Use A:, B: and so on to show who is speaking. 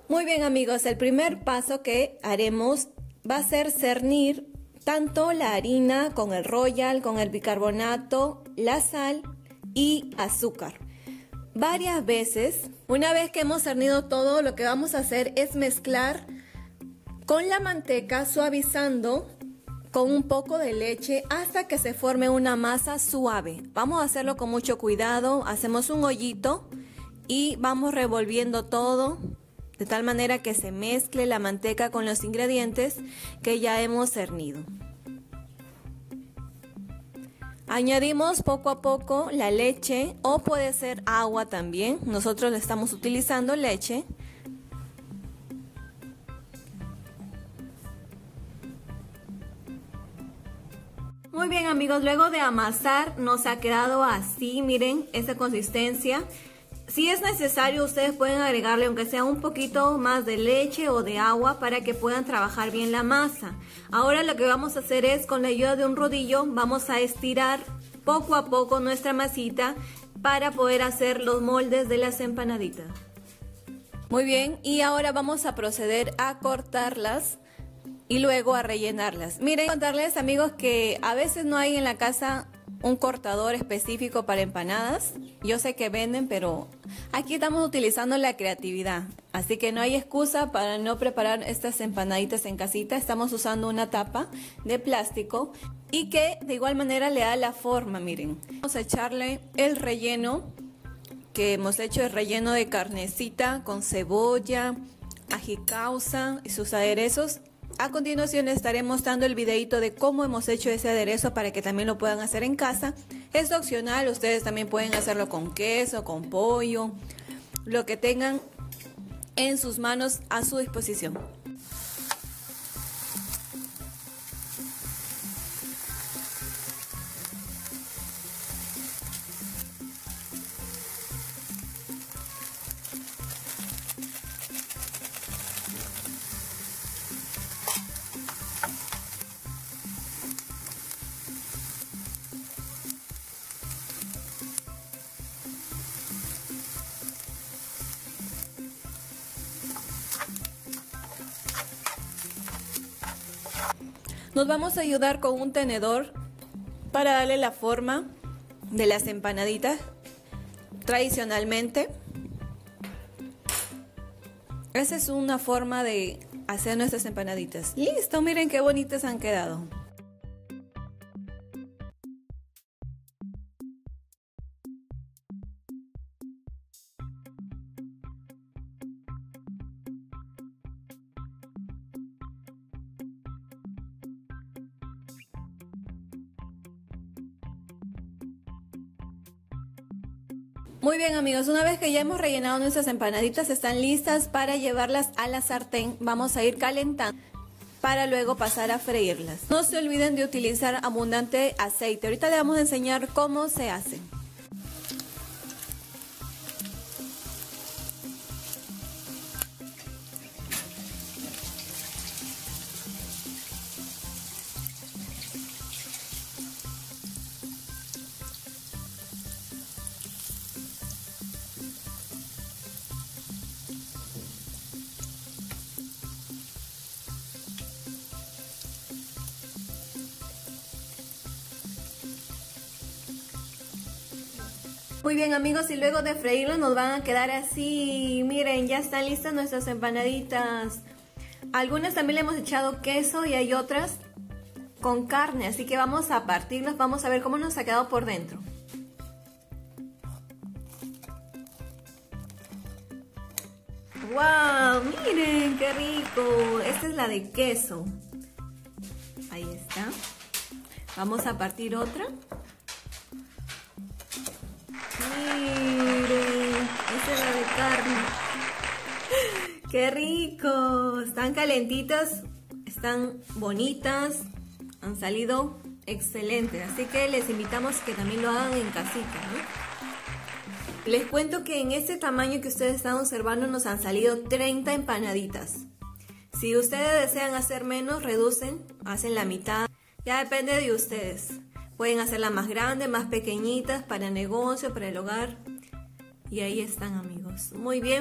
A: Muy bien amigos, el primer paso que haremos va a ser cernir tanto la harina con el royal, con el bicarbonato, la sal y azúcar. Varias veces, una vez que hemos cernido todo, lo que vamos a hacer es mezclar con la manteca, suavizando con un poco de leche hasta que se forme una masa suave. Vamos a hacerlo con mucho cuidado, hacemos un hoyito y vamos revolviendo todo de tal manera que se mezcle la manteca con los ingredientes que ya hemos cernido. Añadimos poco a poco la leche o puede ser agua también. Nosotros le estamos utilizando leche. Muy bien amigos, luego de amasar nos ha quedado así, miren, esa consistencia. Si es necesario, ustedes pueden agregarle aunque sea un poquito más de leche o de agua para que puedan trabajar bien la masa. Ahora lo que vamos a hacer es, con la ayuda de un rodillo, vamos a estirar poco a poco nuestra masita para poder hacer los moldes de las empanaditas. Muy bien, y ahora vamos a proceder a cortarlas y luego a rellenarlas. Miren, contarles amigos que a veces no hay en la casa un cortador específico para empanadas. Yo sé que venden, pero aquí estamos utilizando la creatividad, así que no hay excusa para no preparar estas empanaditas en casita. Estamos usando una tapa de plástico y que de igual manera le da la forma. Miren, vamos a echarle el relleno que hemos hecho, el relleno de carnecita con cebolla, ají causa y sus aderezos. A continuación les estaré mostrando el videito de cómo hemos hecho ese aderezo para que también lo puedan hacer en casa. Es opcional, ustedes también pueden hacerlo con queso, con pollo, lo que tengan en sus manos a su disposición. Nos vamos a ayudar con un tenedor para darle la forma de las empanaditas tradicionalmente. Esa es una forma de hacer nuestras empanaditas. Listo, miren qué bonitas han quedado. Muy bien amigos, una vez que ya hemos rellenado nuestras empanaditas, están listas para llevarlas a la sartén. Vamos a ir calentando para luego pasar a freírlas. No se olviden de utilizar abundante aceite. Ahorita les vamos a enseñar cómo se hace. Muy bien amigos, y luego de freírlo nos van a quedar así. Miren, ya están listas nuestras empanaditas. Algunas también le hemos echado queso y hay otras con carne, así que vamos a partirlas, vamos a ver cómo nos ha quedado por dentro. ¡Wow! Miren, qué rico. Esta es la de queso. Ahí está. Vamos a partir otra. Miren, esta es la de carne. ¡Qué rico! Están calentitas, están bonitas, han salido excelentes. Así que les invitamos que también lo hagan en casita, ¿no? Les cuento que en este tamaño que ustedes están observando nos han salido 30 empanaditas. Si ustedes desean hacer menos, reducen, hacen la mitad. Ya depende de ustedes. Pueden hacerla más grande, más pequeñitas, para negocio, para el hogar. Y ahí están amigos. Muy bien.